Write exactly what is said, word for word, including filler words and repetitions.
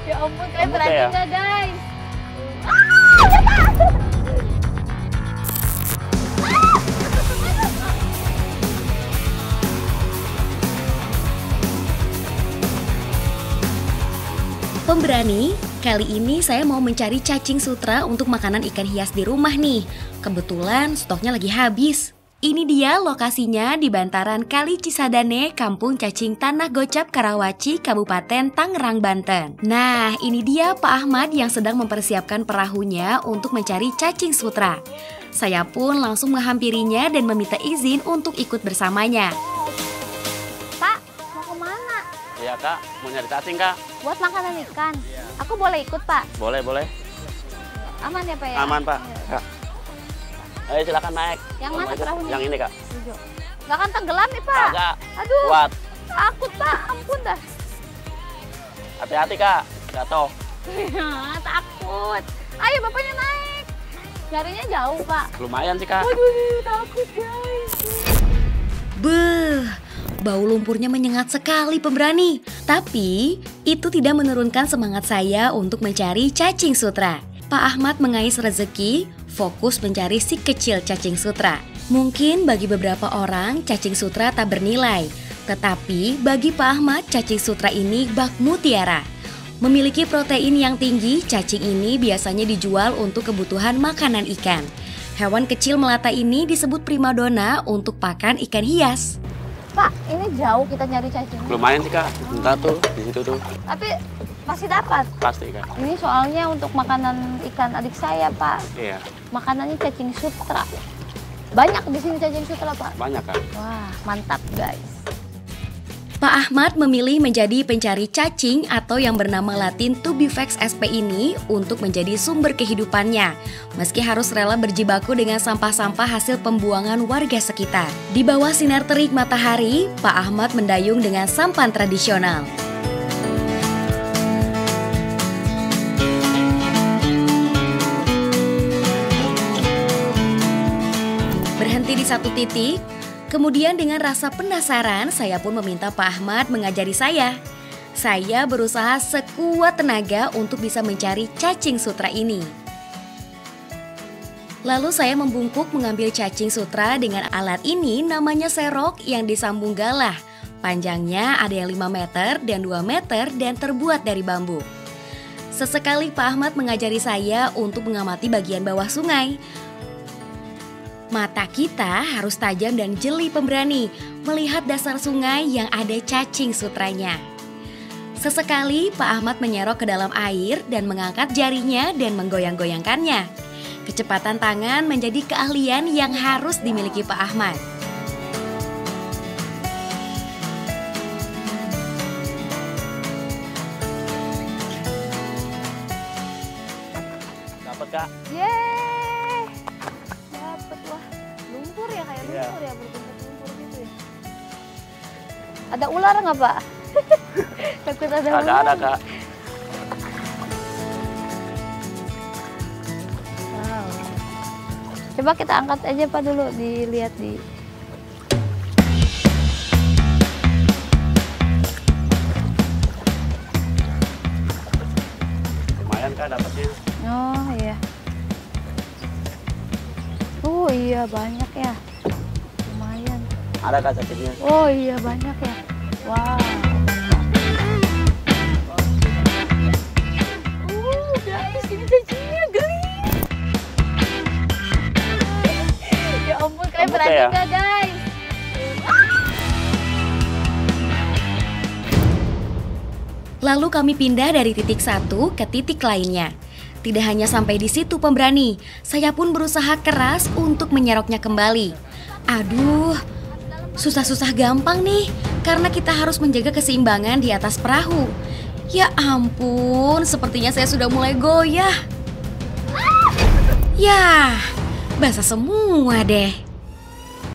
Ya ampun, kalian Kamu berani kayak- nggak guys? Pemberani, kali ini saya mau mencari cacing sutra untuk makanan ikan hias di rumah nih. Kebetulan stoknya lagi habis. Ini dia lokasinya di bantaran Kali Cisadane, Kampung Cacing Tanah Gocap, Karawaci, Kabupaten Tangerang, Banten. Nah, ini dia Pak Ahmad yang sedang mempersiapkan perahunya untuk mencari cacing sutra. Saya pun langsung menghampirinya dan meminta izin untuk ikut bersamanya. Pak, mau kemana? Iya kak, mau nyari cacing kak? Buat makanan ikan. Aku boleh ikut Pak? Boleh, boleh. Aman ya Pak ya? Aman pak. Iya. Kak. Ayo silakan naik. Yang Mau mana ikut? perahunya? Yang ini kak. Setuju. Nggak akan tenggelam nih Pak? Kagak. Aduh, Kuat. takut Pak, ampun dah. Hati-hati kak, jatuh. Takut. Ayo bapaknya naik. Nyarinya jauh Pak. Lumayan sih kak. Waduh, takut guys. Beuh, bau lumpurnya menyengat sekali pemberani. Tapi itu tidak menurunkan semangat saya untuk mencari cacing sutra. Pak Ahmad mengais rezeki, fokus mencari si kecil cacing sutra. Mungkin bagi beberapa orang cacing sutra tak bernilai, tetapi bagi Pak Ahmad cacing sutra ini bak mutiara. Memiliki protein yang tinggi, cacing ini biasanya dijual untuk kebutuhan makanan ikan. Hewan kecil melata ini disebut primadona untuk pakan ikan hias. Pak, ini jauh kita nyari cacingnya. Lumayan sih kak. Bentar tuh, di situ tuh. Tapi masih dapat. Pasti kak. Ini soalnya untuk makanan ikan adik saya Pak. Iya, Makanannya cacing sutra. Banyak di sini cacing sutra Pak. banyak kak. Wah, mantap guys. Pak Ahmad memilih menjadi pencari cacing atau yang bernama latin Tubifax sp ini untuk menjadi sumber kehidupannya. Meski harus rela berjibaku dengan sampah-sampah hasil pembuangan warga sekitar. Di bawah sinar terik matahari, Pak Ahmad mendayung dengan sampan tradisional. Berhenti di satu titik, kemudian dengan rasa penasaran, saya pun meminta Pak Ahmad mengajari saya. Saya berusaha sekuat tenaga untuk bisa mencari cacing sutra ini. Lalu saya membungkuk mengambil cacing sutra dengan alat ini namanya serok yang disambung galah. Panjangnya ada yang lima meter dan dua meter dan terbuat dari bambu. Sesekali Pak Ahmad mengajari saya untuk mengamati bagian bawah sungai. Mata kita harus tajam dan jeli pemberani melihat dasar sungai yang ada cacing sutranya. Sesekali Pak Ahmad menyerok ke dalam air dan mengangkat jarinya dan menggoyang-goyangkannya. Kecepatan tangan menjadi keahlian yang harus dimiliki Pak Ahmad. Dapat kak. Yeay. Dapet wah. Lumpur ya kayak Iya. lumpur ya, berbentuk lumpur gitu ya. Ada ular nggak Pak? Takut ada ular. Kagak ada kak. Wow. Coba kita angkat aja Pak dulu, dilihat di. Lumayan kak dapatnya. Oh iya. Oh iya banyak ya. Lumayan. Ada kak cacingnya. Oh iya banyak ya. Wow. Uh guys, ini cacingnya geli. Ya ampun, kalian Kamu berani kayak- nggak guys? Lalu kami pindah dari titik satu ke titik lainnya. Tidak hanya sampai di situ pemberani, saya pun berusaha keras untuk menyeroknya kembali. Aduh, susah-susah gampang nih, karena kita harus menjaga keseimbangan di atas perahu. Ya ampun, sepertinya saya sudah mulai goyah. Yah, basah semua deh.